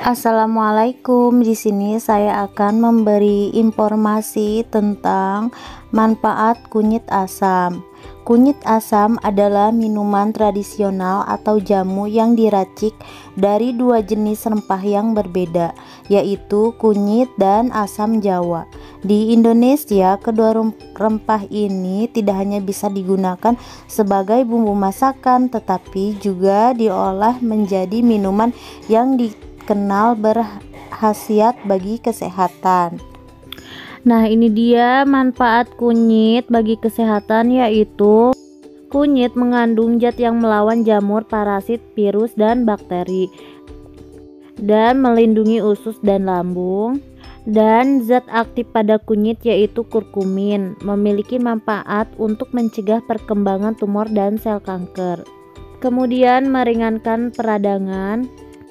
Assalamualaikum. Di sini saya akan memberi informasi tentang manfaat kunyit asam. Kunyit asam adalah minuman tradisional atau jamu yang diracik dari dua jenis rempah yang berbeda, yaitu kunyit dan asam jawa. Di Indonesia, kedua rempah ini tidak hanya bisa digunakan sebagai bumbu masakan, tetapi juga diolah menjadi minuman yang dikenal berkhasiat bagi kesehatan. Nah, ini dia manfaat kunyit bagi kesehatan, yaitu kunyit mengandung zat yang melawan jamur, parasit, virus, dan bakteri, dan melindungi usus dan lambung. Dan zat aktif pada kunyit yaitu kurkumin, memiliki manfaat untuk mencegah perkembangan tumor dan sel kanker. Kemudian meringankan peradangan,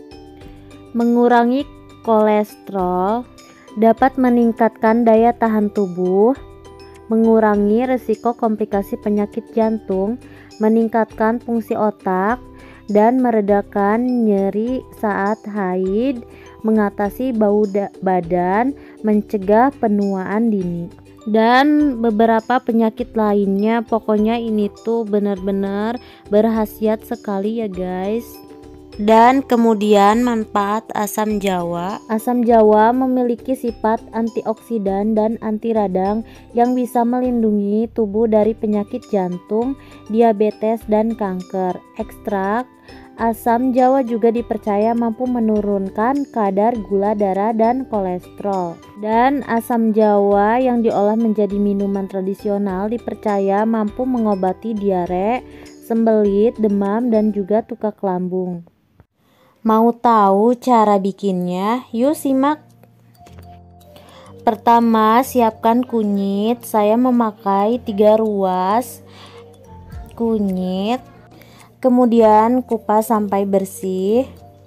mengurangi kolesterol, dapat meningkatkan daya tahan tubuh, mengurangi risiko komplikasi penyakit jantung, meningkatkan fungsi otak, dan meredakan nyeri saat haid, mengatasi bau badan, mencegah penuaan dini, dan beberapa penyakit lainnya. Pokoknya ini tuh benar-benar berkhasiat sekali ya guys. Dan kemudian manfaat asam jawa. Asam jawa memiliki sifat antioksidan dan anti radang yang bisa melindungi tubuh dari penyakit jantung, diabetes, dan kanker. Ekstrak asam jawa juga dipercaya mampu menurunkan kadar gula darah dan kolesterol. Dan asam jawa yang diolah menjadi minuman tradisional dipercaya mampu mengobati diare, sembelit, demam, dan juga tukak lambung. Mau tahu cara bikinnya? Yuk simak. Pertama, siapkan kunyit. Saya memakai 3 ruas kunyit. Kemudian kupas sampai bersih.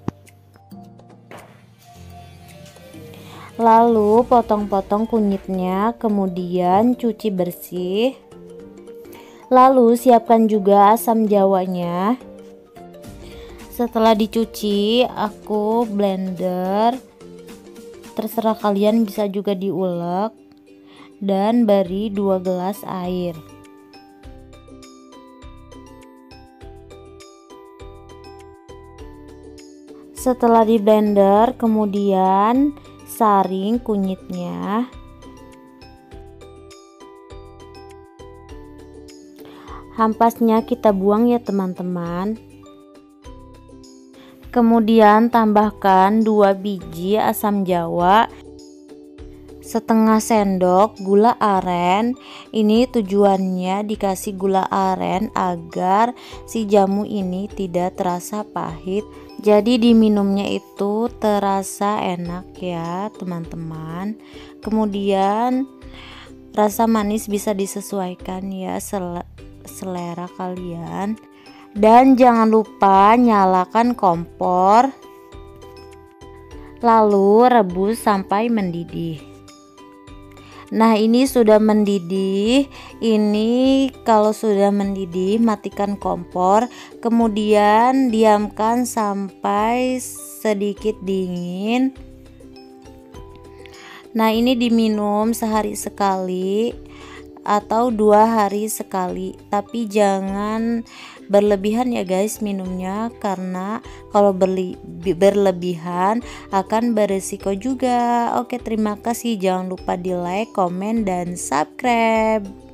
Lalu potong-potong kunyitnya, kemudian cuci bersih. Lalu siapkan juga asam jawanya. Setelah dicuci, aku blender. Terserah kalian, bisa juga diulek. Dan beri 2 gelas air. Setelah di blender, kemudian saring kunyitnya. Ampasnya kita buang ya teman-teman. Kemudian tambahkan 2 biji asam jawa, setengah sendok gula aren. Ini tujuannya dikasih gula aren agar si jamu ini tidak terasa pahit, jadi diminumnya itu terasa enak ya teman-teman. Kemudian rasa manis bisa disesuaikan ya selera kalian. Dan jangan lupa nyalakan kompor, lalu rebus sampai mendidih. Nah, ini sudah mendidih. Ini kalau sudah mendidih, matikan kompor, kemudian diamkan sampai sedikit dingin. Nah, ini diminum sehari sekali atau 2 hari sekali, tapi jangan berlebihan ya guys minumnya, karena kalau berlebihan akan beresiko juga. Oke, terima kasih, jangan lupa di like, komen, dan subscribe.